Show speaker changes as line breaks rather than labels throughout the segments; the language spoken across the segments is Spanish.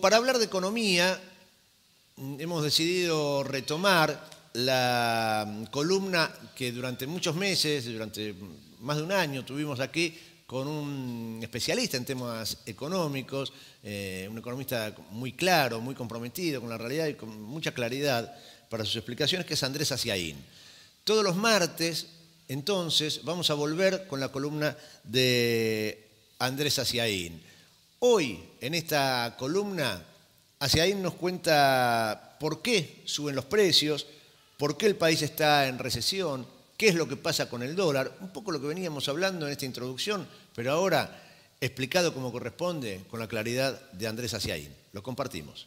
para hablar de economía, hemos decidido retomar la columna que durante muchos meses, durante más de un año, tuvimos aquí con un especialista en temas económicos, un economista muy claro, muy comprometido con la realidad y con mucha claridad para sus explicaciones, que es Andrés Asiaín. Todos los martes, entonces, vamos a volver con la columna de Andrés Asiaín. Hoy, en esta columna, Asiaín nos cuenta por qué suben los precios, por qué el país está en recesión, qué es lo que pasa con el dólar, un poco lo que veníamos hablando en esta introducción, pero ahora explicado como corresponde con la claridad de Andrés Asiaín. Lo compartimos.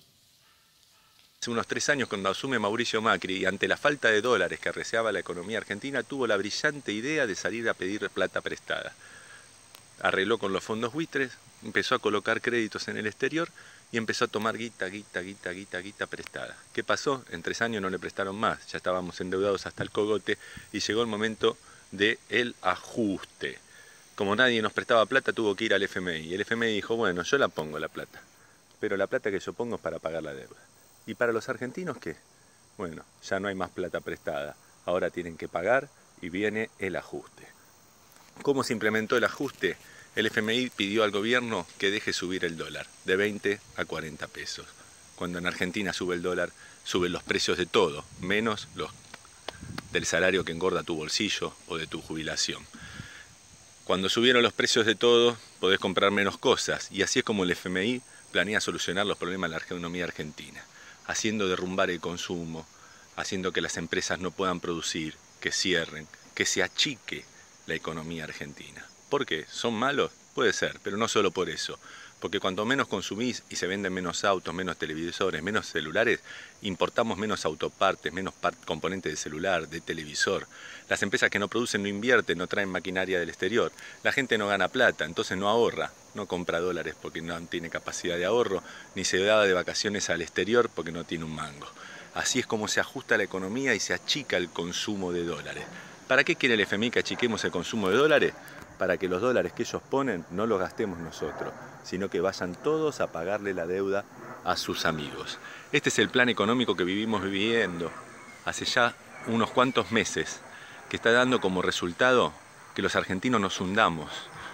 Hace unos 3 años, cuando asume Mauricio Macri, y ante la falta de dólares que arreciaba la economía argentina, tuvo la brillante idea de salir a pedir plata prestada. Arregló con los fondos buitres, empezó a colocar créditos en el exterior y empezó a tomar guita prestada. ¿Qué pasó? En 3 años no le prestaron más, ya estábamos endeudados hasta el cogote y llegó el momento del ajuste. Como nadie nos prestaba plata, tuvo que ir al FMI. Y el FMI dijo, bueno, yo la pongo la plata, pero la plata que yo pongo es para pagar la deuda. ¿Y para los argentinos qué? Bueno, ya no hay más plata prestada, ahora tienen que pagar y viene el ajuste. ¿Cómo se implementó el ajuste? El FMI pidió al gobierno que deje subir el dólar de 20 a 40 pesos. Cuando en Argentina sube el dólar, suben los precios de todo, menos los del salario que engorda tu bolsillo o de tu jubilación. Cuando subieron los precios de todo, podés comprar menos cosas, y así es como el FMI planea solucionar los problemas de la economía argentina, haciendo derrumbar el consumo, haciendo que las empresas no puedan producir, que cierren, que se achique la economía argentina. ¿Por qué? ¿Son malos? Puede ser, pero no solo por eso. Porque cuanto menos consumís y se venden menos autos, menos televisores, menos celulares, importamos menos autopartes, menos componentes de celular, de televisor. Las empresas que no producen no invierten, no traen maquinaria del exterior. La gente no gana plata, entonces no ahorra, no compra dólares porque no tiene capacidad de ahorro, ni se da de vacaciones al exterior porque no tiene un mango. Así es como se ajusta la economía y se achica el consumo de dólares. ¿Para qué quiere el FMI que achiquemos el consumo de dólares? Para que los dólares que ellos ponen no los gastemos nosotros, sino que vayan todos a pagarle la deuda a sus amigos. Este es el plan económico que vivimos viviendo hace ya unos cuantos meses, que está dando como resultado que los argentinos nos hundamos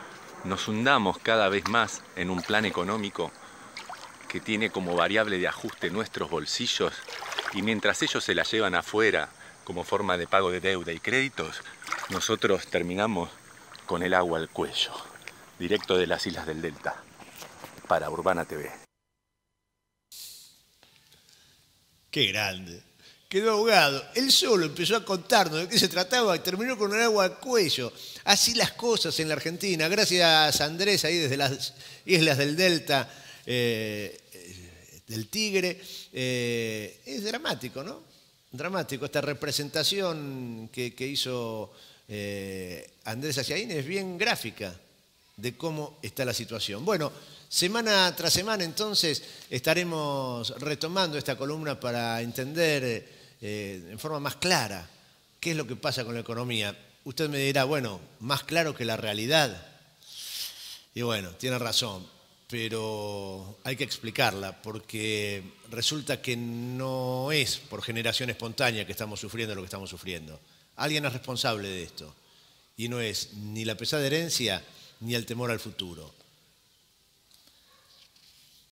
cada vez más en un plan económico que tiene como variable de ajuste nuestros bolsillos, y mientras ellos se la llevan afuera como forma de pago de deuda y créditos, nosotros terminamos con el agua al cuello, directo de las Islas del Delta, para Urbana TV.
Qué grande. Quedó ahogado. Él solo empezó a contarnos de qué se trataba y terminó con el agua al cuello. Así las cosas en la Argentina. Gracias, Andrés, ahí desde las Islas del Delta, del Tigre. Es dramático, ¿no? Dramático. Esta representación que hizo Andrés Asiaín es bien gráfica de cómo está la situación. Bueno, semana tras semana entonces estaremos retomando esta columna para entender en forma más clara qué es lo que pasa con la economía. Usted me dirá, bueno, más claro que la realidad. Y bueno, tiene razón, pero hay que explicarla porque resulta que no es por generación espontánea que estamos sufriendo lo que estamos sufriendo. Alguien es responsable de esto y no es ni la pesada herencia ni el temor al futuro.